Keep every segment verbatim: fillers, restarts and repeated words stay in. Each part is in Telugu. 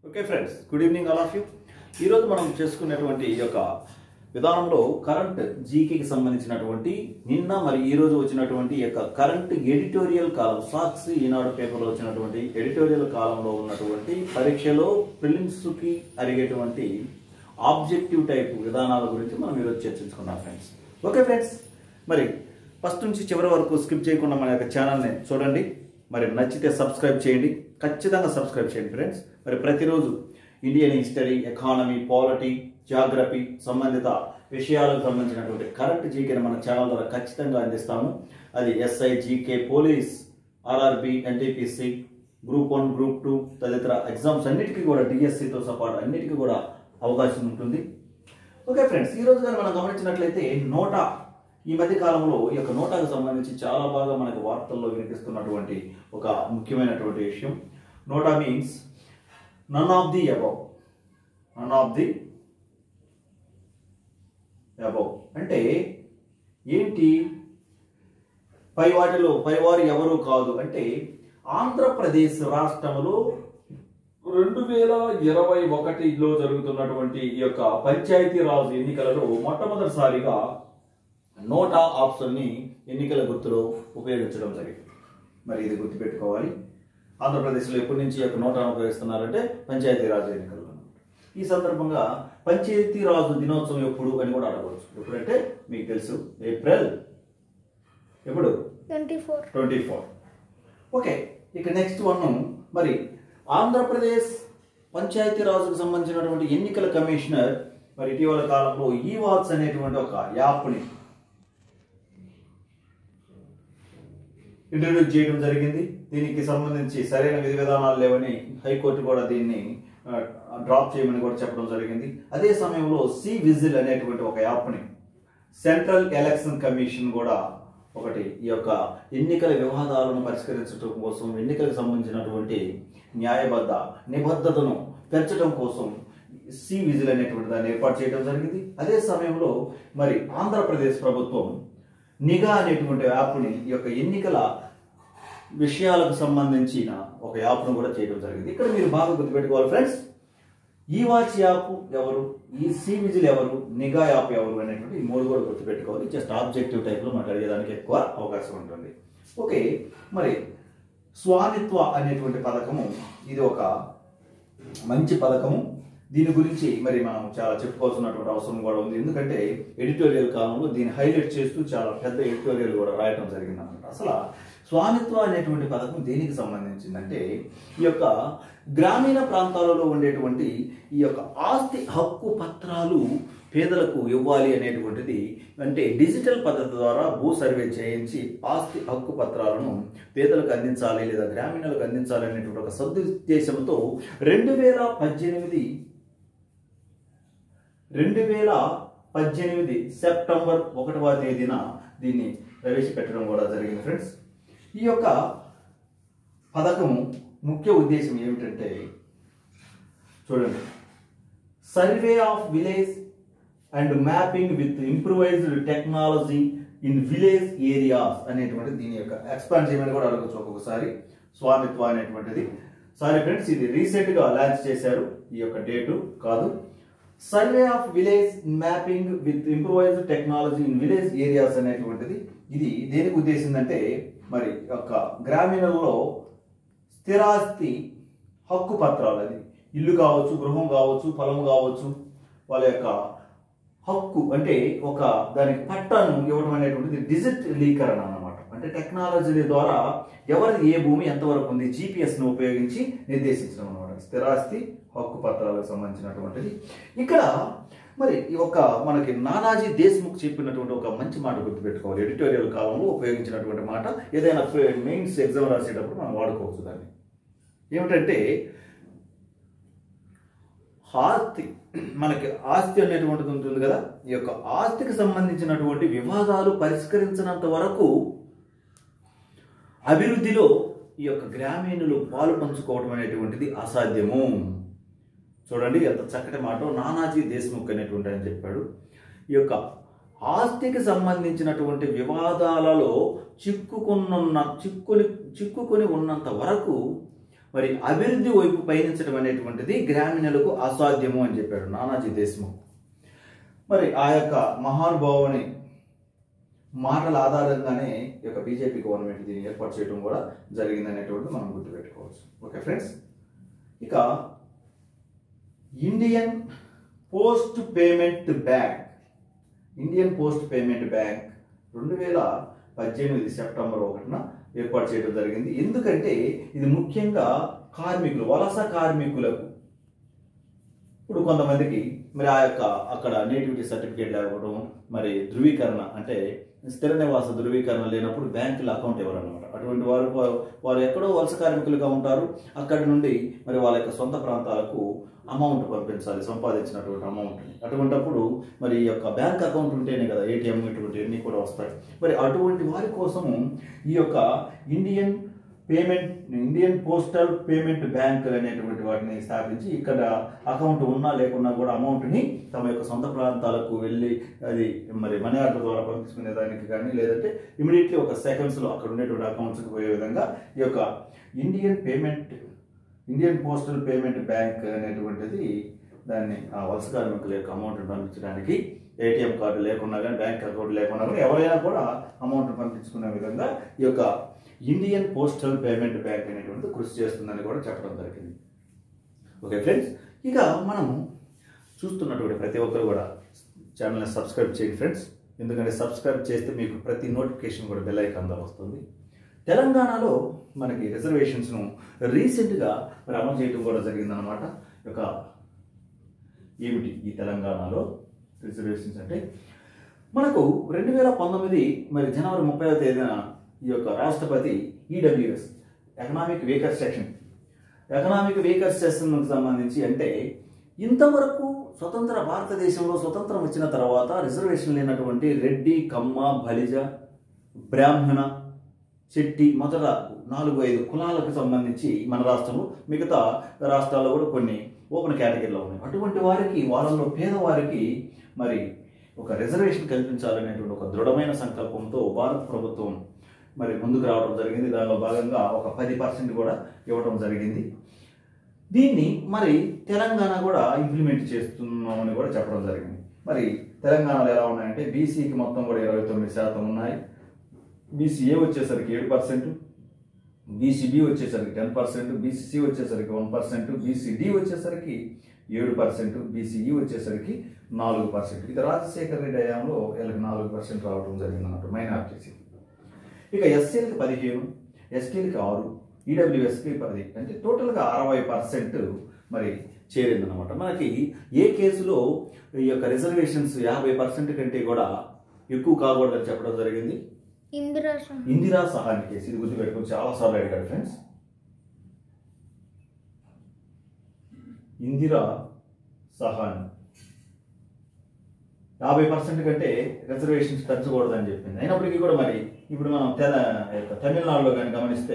Okay friends, good evening all of you. ఈరోజు మనం చేసుకునేటువంటి ఈ యొక్క విధానంలో కరెంట్ జీకేకి సంబంధించినటువంటి నిన్న మరి ఈ రోజు వచ్చినటువంటి ఈ యొక్క కరెంట్ ఎడిటోరియల్ కాలం సాక్షి ఈనాడు పేపర్లో వచ్చినటువంటి ఎడిటోరియల్ కాలంలో ఉన్నటువంటి పరీక్షలో ప్రిలిమ్స్కి అడిగేటువంటి ఆబ్జెక్టివ్ టైప్ విధానాల గురించి మనం ఈరోజు చర్చించుకున్నాం ఫ్రెండ్స్. ఓకే ఫ్రెండ్స్, మరి ఫస్ట్ నుంచి చివరి వరకు స్కిప్ చేయకుండా మన యొక్క ఛానల్ని చూడండి. మరి నచ్చితే సబ్స్క్రైబ్ చేయండి, ఖచ్చితంగా సబ్స్క్రైబ్ చేయండి ఫ్రెండ్స్. మరి ప్రతిరోజు Indian history, economy, polity, geography సంబంధిత విషయాలకు సంబంధించినటువంటి కరెంట్ జీకేని మన ఛానల్ ద్వారా ఖచ్చితంగా అందిస్తాము. అది SI, GK, police, RRB, NTPC, group one, group two తదితర ఎగ్జామ్స్ అన్నిటికీ కూడా డిఎస్సితో సపాటు అన్నిటికీ కూడా అవకాశం ఉంటుంది. ఓకే ఫ్రెండ్స్, ఈ రోజు కానీ మనం గమనించినట్లయితే నోటా ఈ మధ్య కాలంలో ఈ యొక్క నోటాకు సంబంధించి చాలా బాగా మనకు వార్తల్లో వినిపిస్తున్నటువంటి ఒక ముఖ్యమైనటువంటి విషయం. NOTA means none of the above. None of the above అంటే ఏంటి? పై వాటిలో పైవారు ఎవరు కాదు అంటే ఆంధ్రప్రదేశ్ రాష్ట్రంలో రెండు వేల ఇరవై ఒకటిలో జరుగుతున్నటువంటి ఈ యొక్క పంచాయతీరాజ్ ఎన్నికలలో మొట్టమొదటిసారిగా నోటా ఆప్షన్ని ఎన్నికల గుర్తులో ఉపయోగించడం జరిగింది. మరి ఇది గుర్తుపెట్టుకోవాలి. ఆంధ్రప్రదేశ్లో ఎప్పటి నుంచి యొక్క నోటాను ఉపయోగిస్తున్నారంటే పంచాయతీరాజ్ ఎన్నికల్లో. ఈ సందర్భంగా పంచాయతీరాజు దినోత్సవం ఎప్పుడు అని కూడా అడగవచ్చు. ఎప్పుడంటే మీకు తెలుసు, ఏప్రిల్ ఎప్పుడు twenty four twenty four okay. ఇక నెక్స్ట్ వన్, మరి ఆంధ్రప్రదేశ్ పంచాయతీరాజుకు సంబంధించినటువంటి ఎన్నికల కమిషనర్ మరి ఇటీవల కాలంలో ఈ వాచ్ అనేటువంటి ఒక యాప్ని ఇంట్రడ్యూస్ చేయడం జరిగింది. దీనికి సంబంధించి సరైన విధి విధానాలు లేవని హైకోర్టు కూడా దీన్ని డ్రాప్ చేయమని కూడా చెప్పడం జరిగింది. అదే సమయంలో సి విజిల్ అనేటువంటి ఒక యాప్ని సెంట్రల్ ఎలక్షన్ కమిషన్ కూడా ఒకటి ఈ యొక్క ఎన్నికల వివాదాలను పరిష్కరించడం కోసం, ఎన్నికలకు సంబంధించినటువంటి న్యాయబద్ధ నిబద్ధతను పెంచడం కోసం సి విజిల్ అనేటువంటి దాన్ని ఏర్పాటు చేయడం జరిగింది. అదే సమయంలో మరి ఆంధ్రప్రదేశ్ ప్రభుత్వం నిఘా అనేటువంటి యాప్ని ఈ యొక్క ఎన్నికల విషయాలకు సంబంధించిన ఒక యాప్ను కూడా చేయడం జరిగింది. ఇక్కడ మీరు బాగా గుర్తుపెట్టుకోవాలి ఫ్రెండ్స్, ఈ వాచ్ యాప్ ఎవరు, ఈ సి విజిల్ ఎవరు, నిఘా యాప్ ఎవరు అనేటువంటి ఈ మూడు కూడా గుర్తుపెట్టుకోవాలి. జస్ట్ ఆబ్జెక్టివ్ టైప్లో మనకు అడిగేదానికి ఎక్కువ అవకాశం ఉంటుంది. ఓకే, మరి స్వామిత్వ అనేటువంటి పథకము ఇది ఒక మంచి పథకము. దీని గురించి మరి మనం చాలా చెప్పుకోవాల్సినటువంటి అవసరం కూడా ఉంది. ఎందుకంటే ఎడిటోరియల్ కాలంలో దీన్ని హైలైట్ చేస్తూ చాలా పెద్ద ఎడిటోరియల్ కూడా రాయటం జరిగింది అనమాట. అసలు స్వామిత్వ అనేటువంటి పథకం దేనికి సంబంధించిందంటే ఈ యొక్క గ్రామీణ ప్రాంతాలలో ఉండేటువంటి ఈ యొక్క ఆస్తి హక్కు పత్రాలు పేదలకు ఇవ్వాలి అనేటువంటిది, అంటే డిజిటల్ పద్ధతి ద్వారా భూ సర్వే చేయించి ఆస్తి హక్కు పత్రాలను పేదలకు అందించాలి లేదా గ్రామీణులకు అందించాలి అనేటువంటి ఒక సదుద్దేశంతో రెండు వేల పద్దెనిమిది రెండు వేల పద్దెనిమిది సెప్టెంబర్ ఒకటవ తేదీన దీన్ని ప్రవేశపెట్టడం కూడా జరిగింది ఫ్రెండ్స్. ఈ యొక్క పథకము ముఖ్య ఉద్దేశం ఏమిటంటే చూడండి, survey of village and mapping with improvised technology in village areas అనేటువంటి దీని యొక్క ఎక్స్పాండ్ చేయమని కూడా అడగచ్చు ఒక్కొక్కసారి. స్వామిత్వ అనేటువంటిది సారీ ఫ్రెండ్స్, ఇది రీసెంట్ గా లాంచ్ చేశారు, ఈ యొక్క డేటు కాదు. Survey of village mapping with improvised technology in village areas అనేటువంటిది ఇది దేనికి ఉద్దేశిందంటే మరి యొక్క గ్రామీణంలో స్థిరాస్తి హక్కు పత్రాలు, అది ఇల్లు కావచ్చు, గృహం కావచ్చు, పొలం కావచ్చు, వాళ్ళ యొక్క హక్కు అంటే ఒక దానికి పట్టాను ఇవ్వడం అనేటువంటిది డిజిటలీకరణ అన్నమాట. అంటే టెక్నాలజీ ద్వారా ఎవరిది ఏ భూమి ఎంతవరకు ఉంది జీపీఎస్ను ఉపయోగించి నిర్దేశించడం అనమాట. స్థిరాస్తి హక్కు పత్రాలకు సంబంధించినటువంటిది. ఇక్కడ మరి ఈ ఒక మనకి నానాజీ దేశ్ముఖ్ చెప్పినటువంటి ఒక మంచి మాట గుర్తుపెట్టుకోవాలి. ఎడిటోరియల్ కాలంలో ఉపయోగించినటువంటి మాట, ఏదైనా మెయిన్స్ ఎగ్జామ్ రాసేటప్పుడు మనం వాడుకోవచ్చు దాన్ని. ఏమిటంటే ఆస్తి, మనకి ఆస్తి అనేటువంటిది ఉంటుంది కదా, ఈ యొక్క ఆస్తికి సంబంధించినటువంటి వివాదాలు పరిష్కరించినంత వరకు అభివృద్ధిలో ఈ యొక్క గ్రామీణులు పాలు పంచుకోవడం అనేటువంటిది అసాధ్యము. చూడండి ఎంత చక్కటి మాట నానాజీ దేశ్ముఖ్ అనేటువంటి అని చెప్పాడు. ఈ యొక్క ఆస్తికి సంబంధించినటువంటి వివాదాలలో చిక్కుకున్న చిక్కుని చిక్కుకొని ఉన్నంత వరకు మరి అభివృద్ధి వైపు పయనించడం అనేటువంటిది గ్రామీణులకు అసాధ్యము అని చెప్పాడు నానాజీ దేశ్ముఖ్. మరి ఆ యొక్క మహానుభావుని మాటల ఆధారంగానే ఈ యొక్క బీజేపీ గవర్నమెంట్ దీన్ని ఏర్పాటు చేయడం కూడా జరిగింది అనేటువంటిది మనం గుర్తుపెట్టుకోవచ్చు. ఓకే ఫ్రెండ్స్, ఇక Indian post payment bank Indian post payment bank రెండు వేల పద్దెనిమిది సెప్టెంబర్ ఒకటిన ఏర్పాటు చేయడం జరిగింది. ఎందుకంటే ఇది ముఖ్యంగా కార్మికులు, వలస కార్మికులకు, ఇప్పుడు కొంతమందికి మరి ఆ యొక్క అక్కడ నేటివిటీ సర్టిఫికేట్ లేకపోవడం, మరి ధృవీకరణ అంటే స్థిర నివాస ధృవీకరణ లేనప్పుడు బ్యాంకులో అకౌంట్ ఇవ్వరన్నమాట. అటువంటి వారు వారు ఎక్కడో వలస కార్మికులుగా ఉంటారు. అక్కడి నుండి మరి వాళ్ళ యొక్క సొంత ప్రాంతాలకు అమౌంట్ పంపించాలి, సంపాదించినటువంటి అమౌంట్ని. అటువంటిప్పుడు మరి ఈ యొక్క బ్యాంక్ అకౌంట్ ఉంటేనే కదా ఏటీఎం ఇటువంటి అన్నీ కూడా వస్తాయి. మరి అటువంటి వారి కోసము ఈ యొక్క Indian payment Indian postal payment bank అనేటువంటి వాటిని స్థాపించి ఇక్కడ అకౌంట్ ఉన్నా లేకున్నా కూడా అమౌంట్ని తమ యొక్క సొంత ప్రాంతాలకు వెళ్ళి అది మరి మనీ ఆర్డర్ ద్వారా పంపించుకునే దానికి కానీ, లేదంటే ఇమీడియట్లీ ఒక సెకండ్స్లో అక్కడ ఉండేటువంటి అకౌంట్స్కి పోయే విధంగా ఈ యొక్క Indian payment Indian postal payment bank అనేటువంటిది దాన్ని ఆ వలస కార్మికుల యొక్క అమౌంట్ పంపించడానికి ఏటీఎం కార్డు లేకున్నా కానీ, బ్యాంక్ అకౌంట్ లేకున్నా కానీ ఎవరైనా కూడా అమౌంట్ పంపించుకునే విధంగా ఈ యొక్క ఇండియన్ పోస్టల్ పేమెంట్ బ్యాంక్ అనేటువంటి కృషి చేస్తుందని కూడా చెప్పడం జరిగింది. ఓకే ఫ్రెండ్స్, ఇక మనం చూస్తున్నటువంటి ప్రతి ఒక్కరు కూడా ఛానల్ని సబ్స్క్రైబ్ చేయండి ఫ్రెండ్స్. ఎందుకంటే సబ్స్క్రైబ్ చేస్తే మీకు ప్రతి నోటిఫికేషన్ కూడా బెల్ ఐకాన్ ద్వారా వస్తుంది. తెలంగాణలో మనకి రిజర్వేషన్స్ను రీసెంట్గా మరి అమలు చేయడం కూడా జరిగిందనమాట. ఒక ఏమిటి ఈ తెలంగాణలో రిజర్వేషన్స్ అంటే, మనకు రెండు వేల పంతొమ్మిది మరి జనవరి ముప్పైవ తేదీన ఈ యొక్క రాష్ట్రపతి EWS economic weaker section economic weaker సెక్షన్కి సంబంధించి అంటే ఇంతవరకు స్వతంత్ర భారతదేశంలో స్వతంత్రం వచ్చిన తర్వాత రిజర్వేషన్ లేనటువంటి రెడ్డి, కమ్మ, బలిజ, బ్రాహ్మణ, చెట్టి మొదట నాలుగు ఐదు కులాలకు సంబంధించి మన రాష్ట్రంలో, మిగతా రాష్ట్రాల్లో కూడా కొన్ని ఓపెన్ కేటగిరీలో ఉన్నాయి. అటువంటి వారికి, వాళ్ళలో పేదవారికి మరి ఒక రిజర్వేషన్ కల్పించాలనేటువంటి ఒక దృఢమైన సంకల్పంతో భారత ప్రభుత్వం మరి ముందుకు రావడం జరిగింది. దానిలో భాగంగా ఒక పది పర్సెంట్ కూడా ఇవ్వడం జరిగింది. దీన్ని మరి తెలంగాణ కూడా ఇంప్లిమెంట్ చేస్తున్నామని కూడా చెప్పడం జరిగింది. మరి తెలంగాణలో ఎలా ఉన్నాయంటే బీసీకి మొత్తం కూడా ఇరవై తొమ్మిది శాతం ఉన్నాయి. బీసీఏ వచ్చేసరికి ఏడు పర్సెంట్, బీసీబీ వచ్చేసరికి టెన్ పర్సెంట్, బీసీసీ వచ్చేసరికి వన్ పర్సెంట్, బీసీడీ వచ్చేసరికి ఏడు పర్సెంట్, బీసీఈ వచ్చేసరికి నాలుగు పర్సెంట్. ఇది రాజశేఖర రెడ్డి హయాంలో వీళ్ళకి నాలుగు పర్సెంట్ రావడం జరిగింది అన్నట్టు మైనారిటీసీ. ఇక ఎస్సీలకి పదిహేను, ఎస్టీలకి ఆరు, ఈడబ్ల్యూఎస్కి పది, అంటే టోటల్గా అరవై పర్సెంట్ మరి చేరిందనమాట. మనకి ఏ కేసులో ఈ యొక్క రిజర్వేషన్స్ యాభై పర్సెంట్ కంటే కూడా ఎక్కువ కాకూడదని చెప్పడం జరిగింది. ఇందిరా ఇందిరా సహాని కేసు. ఇది గుర్తుపెట్టుకుని చాలా సార్లు అడిగాడు ఫ్రెండ్స్. ఇందిరా సహాని యాభై పర్సెంట్ కంటే రిజర్వేషన్స్ పెంచకూడదని చెప్పింది. అయినప్పటికీ కూడా మరి ఇప్పుడు మనం తెల తమిళనాడులో కానీ గమనిస్తే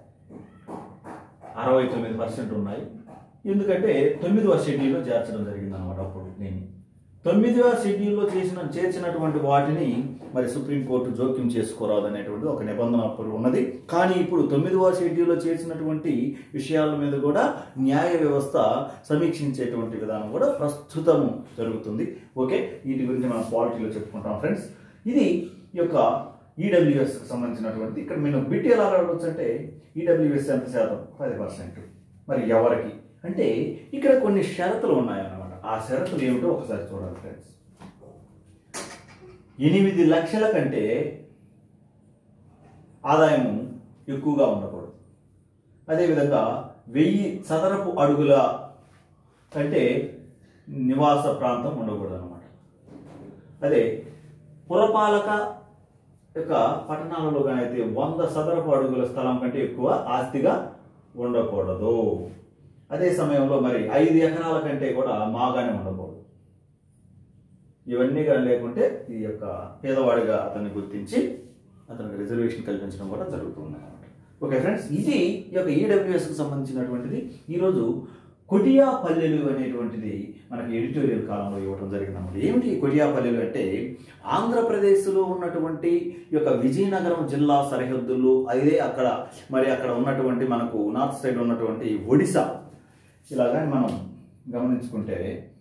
అరవై తొమ్మిది పర్సెంట్ ఉన్నాయి. ఎందుకంటే తొమ్మిదవ షెడ్యూల్లో చేర్చడం జరిగింది అనమాట. అప్పుడు నేను తొమ్మిదవ షెడ్యూల్లో చేసిన చేర్చినటువంటి వాటిని మరి సుప్రీంకోర్టు జోక్యం చేసుకోరాదు అనేటువంటి ఒక నిబంధన అప్పుడు ఉన్నది. కానీ ఇప్పుడు తొమ్మిదవ షెడ్యూల్లో చేసినటువంటి విషయాల మీద కూడా న్యాయ వ్యవస్థ సమీక్షించేటువంటి విధానం కూడా ప్రస్తుతం జరుగుతుంది. ఓకే, వీటి గురించి మనం పాలిటీలో చెప్పుకుంటాం ఫ్రెండ్స్. ఇది ఈ యొక్క ఈడబ్ల్యూఎస్కి సంబంధించినటువంటి. ఇక్కడ మేము బిట్ ఎలా రావచ్చు అంటే ఈడబ్ల్యూఎస్ ఎంత శాతం? పది పర్సెంట్. మరి ఎవరికి అంటే ఇక్కడ కొన్ని షరతులు ఉన్నాయన్నమాట. ఆ షరతులు ఏమిటో ఒకసారి చూడాలి ఫ్రెండ్స్. ఎనిమిది లక్షల కంటే ఆదాయము ఎక్కువగా ఉండకూడదు. అదేవిధంగా వెయ్యి చదరపు అడుగుల కంటే నివాస ప్రాంతం ఉండకూడదు అనమాట. అదే పురపాలక యొక్క పట్టణాలలో కానీ అయితే వంద చదరపు అడుగుల స్థలం కంటే ఎక్కువ ఆస్తిగా ఉండకూడదు. అదే సమయంలో మరి ఐదు ఎకరాల కంటే కూడా మాగానే ఉండకూడదు. ఇవన్నీ కానీ లేకుంటే ఈ యొక్క పేదవాడిగా అతన్ని గుర్తించి అతనికి రిజర్వేషన్ కల్పించడం కూడా జరుగుతుంది అన్నమాట. ఓకే ఫ్రెండ్స్, ఇది ఈ యొక్క ఈడబ్ల్యూఎస్కి సంబంధించినటువంటిది. ఈరోజు కొటియా పల్లెలు అనేటువంటిది మనకి ఎడిటోరియల్ కాలంలో ఇవ్వడం జరిగిందన్నమాట. ఏమిటి కొటియా పల్లెలు అంటే ఆంధ్రప్రదేశ్లో ఉన్నటువంటి ఈ యొక్క విజయనగరం జిల్లా సరిహద్దులు, అదే అక్కడ మరి అక్కడ ఉన్నటువంటి మనకు నార్త్ సైడ్ ఉన్నటువంటి ఒడిశా, ఇలాగా మనం గమనించుకుంటే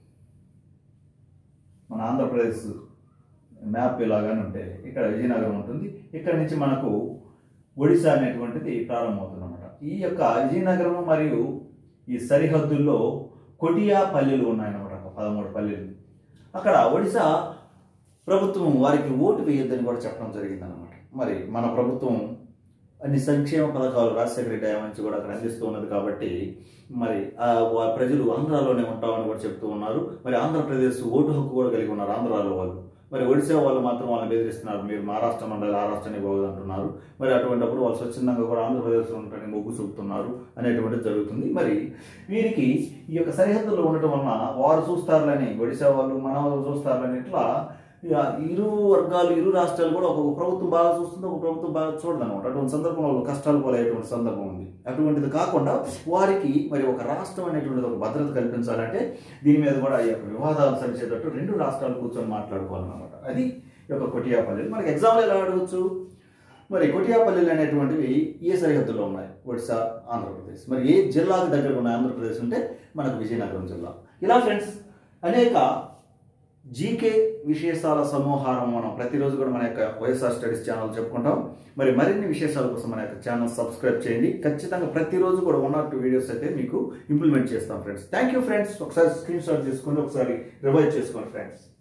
మన ఆంధ్రప్రదేశ్ మ్యాప్ ఇలాగానే ఉంటే ఇక్కడ విజయనగరం ఉంటుంది, ఇక్కడ నుంచి మనకు ఒడిశా అనేటువంటిది ప్రారంభమవుతుంది అన్నమాట. ఈ యొక్క విజయనగరం మరియు ఈ సరిహద్దుల్లో కొటియా పల్లెలు ఉన్నాయన్నమాట, ఒక పదమూడు పల్లెలు. అక్కడ ఒడిశా ప్రభుత్వం వారికి ఓటు వేయొద్దని కూడా చెప్పడం జరిగిందన్నమాట. మరి మన ప్రభుత్వం అన్ని సంక్షేమ పథకాలు రాజశేఖర రెడ్డి నుంచి కూడా అక్కడ అందిస్తూ ఉన్నది కాబట్టి మరి ఆ ప్రజలు ఆంధ్రాలోనే ఉంటామని కూడా చెప్తూ ఉన్నారు. మరి ఆంధ్రప్రదేశ్ ఓటు హక్కు కూడా కలిగి ఉన్నారు ఆంధ్రాలో వాళ్ళు. మరి ఒడిశా వాళ్ళు మాత్రం వాళ్ళని బెదిరిస్తున్నారు, మీరు మా రాష్ట్రం ఉండాలి, ఆ రాష్ట్రాన్ని పోవద్దు అంటున్నారు. మరి అటువంటిప్పుడు వాళ్ళు స్వచ్ఛందంగా కూడా ఆంధ్రప్రదేశ్లో ఉంటారని మొగ్గు చూపుతున్నారు అనేటువంటిది జరుగుతుంది. మరి వీరికి ఈ యొక్క సరిహద్దులో ఉండటం వలన వారు చూస్తారులని, ఒడిశా వాళ్ళు మన వాళ్ళు చూస్తారులని, ఇట్లా ఇరు వర్గాలు ఇరు రాష్ట్రాలు కూడా ఒక ప్రభుత్వం బాగా చూస్తుంది, ఒక ప్రభుత్వం బాగా చూడదు అనమాట. అటువంటి సందర్భంలో కష్టాలు పోలేటువంటి సందర్భం ఉంది. అటువంటిది కాకుండా వారికి మరి ఒక రాష్ట్రం అనేటువంటిది ఒక భద్రత కల్పించాలంటే దీని మీద కూడా ఈ యొక్క వివాదాలు సరిచేటట్టు రెండు రాష్ట్రాలు కూర్చొని మాట్లాడుకోవాలన్నమాట. అది ఈ యొక్క కొటియా పల్లెలు. మనకి ఎగ్జామ్లో ఎలా అడగచ్చు, మరి కొటియా పల్లెలు అనేటువంటివి ఏ సరిహద్దులో ఉన్నాయి, ఒడిశా ఆంధ్రప్రదేశ్. మరి ఏ జిల్లాకు దగ్గర ఉన్నాయి ఆంధ్రప్రదేశ్ అంటే మనకు విజయనగరం జిల్లా. ఇలా ఫ్రెండ్స్ అనేక జీకే విశేషాల సమూహారం మనం ప్రతిరోజు కూడా మన యొక్క వైఎస్ఆర్ స్టడీస్ ఛానల్ చెప్పుకుంటాం. మరి మరిన్ని విశేషాల కోసం మన యొక్క ఛానల్ సబ్స్క్రైబ్ చేయండి. ఖచ్చితంగా ప్రతిరోజు కూడా వన్ ఆర్ టూ వీడియోస్ అయితే మీకు ఇంప్లిమెంట్ చేస్తాం ఫ్రెండ్స్. Thank you friends. ఒకసారి స్క్రీన్ షాట్ చేసుకోండి, ఒకసారి రివైజ్ చేసుకోండి ఫ్రెండ్స్.